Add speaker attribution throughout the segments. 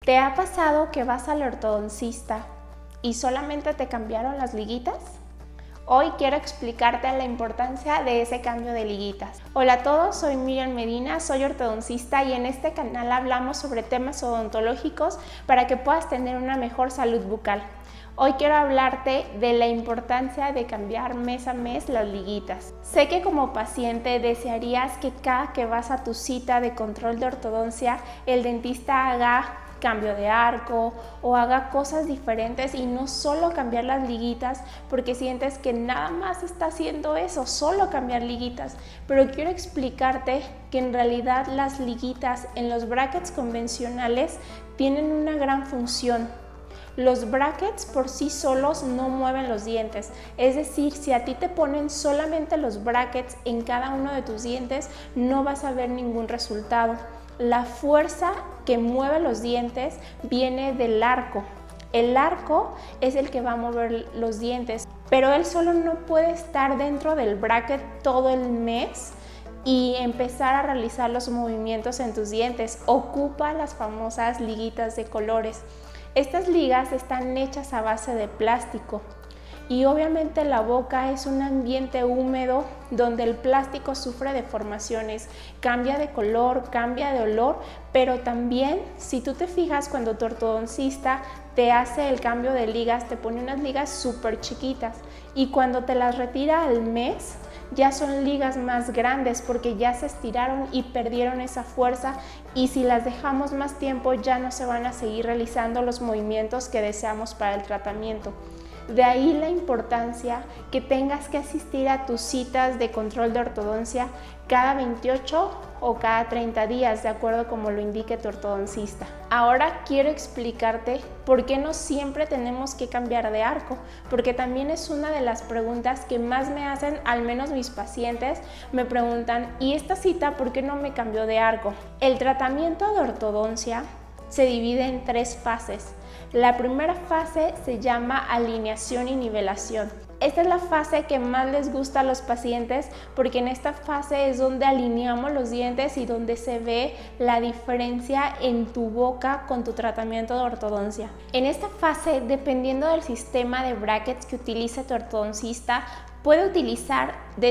Speaker 1: ¿Te ha pasado que vas al ortodoncista y solamente te cambiaron las liguitas? Hoy quiero explicarte la importancia de ese cambio de liguitas. Hola a todos, soy Miriam Medina, soy ortodoncista y en este canal hablamos sobre temas odontológicos para que puedas tener una mejor salud bucal. Hoy quiero hablarte de la importancia de cambiar mes a mes las liguitas. Sé que como paciente desearías que cada que vas a tu cita de control de ortodoncia, el dentista haga cambio de arco o haga cosas diferentes y no solo cambiar las liguitas porque sientes que nada más está haciendo eso, solo cambiar liguitas. Pero quiero explicarte que en realidad las liguitas en los brackets convencionales tienen una gran función. Los brackets por sí solos no mueven los dientes, es decir, si a ti te ponen solamente los brackets en cada uno de tus dientes, no vas a ver ningún resultado. La fuerza que mueve los dientes viene del arco. El arco es el que va a mover los dientes, pero él solo no puede estar dentro del bracket todo el mes y empezar a realizar los movimientos en tus dientes. Ocupa las famosas liguitas de colores. Estas ligas están hechas a base de plástico y obviamente la boca es un ambiente húmedo donde el plástico sufre deformaciones, cambia de color, cambia de olor, pero también si tú te fijas cuando tu ortodoncista te hace el cambio de ligas, te pone unas ligas súper chiquitas y cuando te las retira al mes, ya son ligas más grandes porque ya se estiraron y perdieron esa fuerza y si las dejamos más tiempo ya no se van a seguir realizando los movimientos que deseamos para el tratamiento. De ahí la importancia que tengas que asistir a tus citas de control de ortodoncia cada 28 o cada 30 días, de acuerdo como lo indique tu ortodoncista. Ahora quiero explicarte por qué no siempre tenemos que cambiar de arco, porque también es una de las preguntas que más me hacen, al menos mis pacientes me preguntan, ¿y esta cita por qué no me cambió de arco? El tratamiento de ortodoncia se divide en 3 fases. La primera fase se llama alineación y nivelación. Esta es la fase que más les gusta a los pacientes porque en esta fase es donde alineamos los dientes y donde se ve la diferencia en tu boca con tu tratamiento de ortodoncia. En esta fase, dependiendo del sistema de brackets que utilice tu ortodoncista, puede utilizar de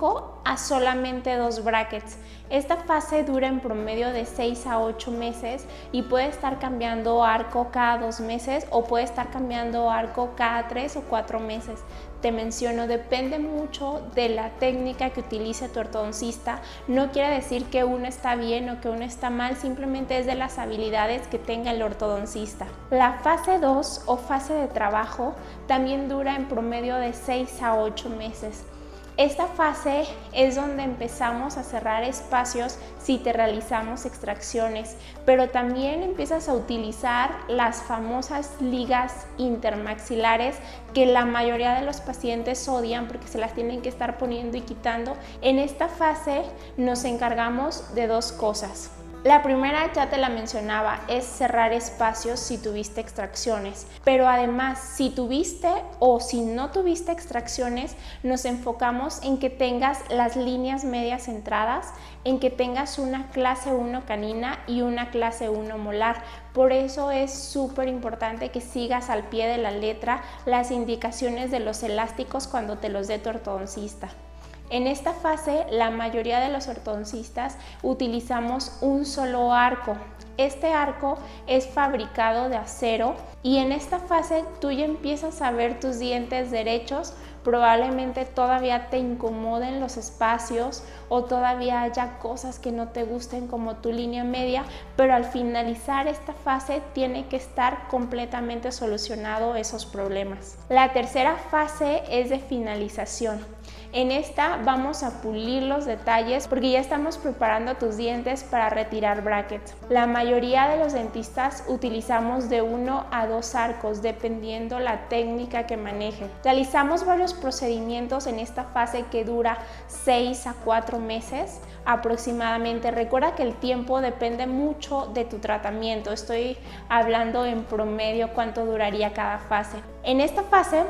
Speaker 1: 5 a solamente 2 brackets. Esta fase dura en promedio de 6 a 8 meses y puede estar cambiando arco cada 2 meses o puede estar cambiando arco cada 3 o 4 meses. Te menciono, depende mucho de la técnica que utilice tu ortodoncista. No quiere decir que uno está bien o que uno está mal, simplemente es de las habilidades que tenga el ortodoncista. La fase 2 o fase de trabajo también dura en promedio de 6 a 8 meses. Esta fase es donde empezamos a cerrar espacios si te realizamos extracciones, pero también empiezas a utilizar las famosas ligas intermaxilares que la mayoría de los pacientes odian porque se las tienen que estar poniendo y quitando. En esta fase nos encargamos de 2 cosas. La primera ya te la mencionaba, es cerrar espacios si tuviste extracciones, pero además si tuviste o si no tuviste extracciones, nos enfocamos en que tengas las líneas medias centradas, en que tengas una clase 1 canina y una clase 1 molar. Por eso es súper importante que sigas al pie de la letra las indicaciones de los elásticos cuando te los dé tu ortodoncista. En esta fase, la mayoría de los ortodoncistas utilizamos un solo arco. Este arco es fabricado de acero y en esta fase tú ya empiezas a ver tus dientes derechos. Probablemente todavía te incomoden los espacios o todavía haya cosas que no te gusten como tu línea media, pero al finalizar esta fase tiene que estar completamente solucionado esos problemas. La tercera fase es de finalización. En esta vamos a pulir los detalles porque ya estamos preparando tus dientes para retirar brackets. La mayoría de los dentistas utilizamos de 1 a 2 arcos dependiendo la técnica que maneje. Realizamos varios procedimientos en esta fase que dura 6 a 4 meses aproximadamente. Recuerda que el tiempo depende mucho de tu tratamiento. Estoy hablando en promedio cuánto duraría cada fase. En esta fase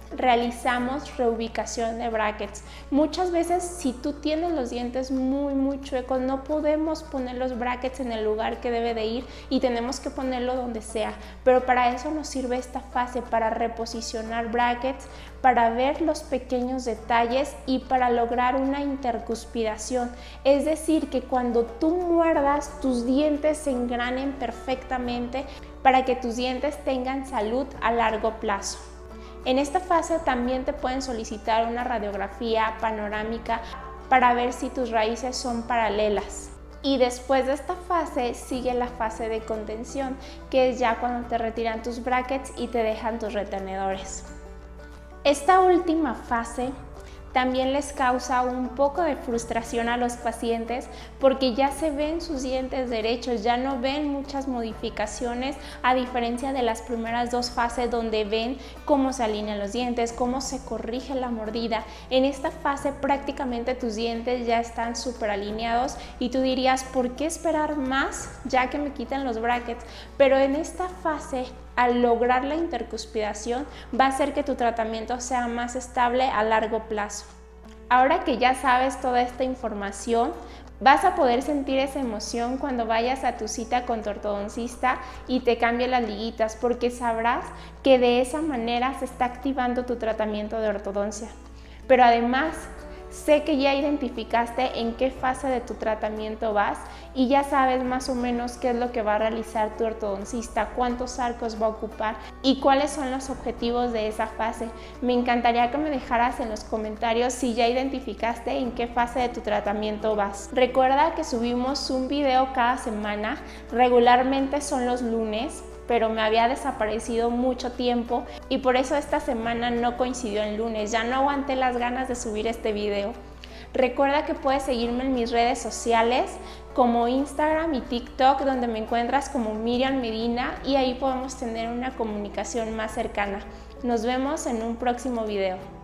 Speaker 1: realizamos reubicación de brackets. Muchas veces si tú tienes los dientes muy chuecos, no podemos poner los brackets en el lugar que debe de ir y tenemos que ponerlo donde sea, pero para eso nos sirve esta fase, para reposicionar brackets, para ver los pequeños detalles y para lograr una intercuspidación, es decir, que cuando tú muerdas tus dientes se engranen perfectamente para que tus dientes tengan salud a largo plazo. En esta fase también te pueden solicitar una radiografía panorámica para ver si tus raíces son paralelas. Y después de esta fase sigue la fase de contención, que es ya cuando te retiran tus brackets y te dejan tus retenedores. Esta última fase también les causa un poco de frustración a los pacientes porque ya se ven sus dientes derechos, ya no ven muchas modificaciones, a diferencia de las primeras dos fases donde ven cómo se alinean los dientes, cómo se corrige la mordida. En esta fase prácticamente tus dientes ya están súper alineados y tú dirías, ¿por qué esperar más ya que me quitan los brackets? Pero en esta fase, al lograr la intercuspidación, va a hacer que tu tratamiento sea más estable a largo plazo. Ahora que ya sabes toda esta información, vas a poder sentir esa emoción cuando vayas a tu cita con tu ortodoncista y te cambie las liguitas, porque sabrás que de esa manera se está activando tu tratamiento de ortodoncia. Pero además, sé que ya identificaste en qué fase de tu tratamiento vas y ya sabes más o menos qué es lo que va a realizar tu ortodoncista, cuántos arcos va a ocupar y cuáles son los objetivos de esa fase. Me encantaría que me dejaras en los comentarios si ya identificaste en qué fase de tu tratamiento vas. Recuerda que subimos un video cada semana, regularmente son los lunes, pero me había desaparecido mucho tiempo y por eso esta semana no coincidió en lunes, ya no aguanté las ganas de subir este video. Recuerda que puedes seguirme en mis redes sociales como Instagram y TikTok, donde me encuentras como Miriam Medina, y ahí podemos tener una comunicación más cercana. Nos vemos en un próximo video.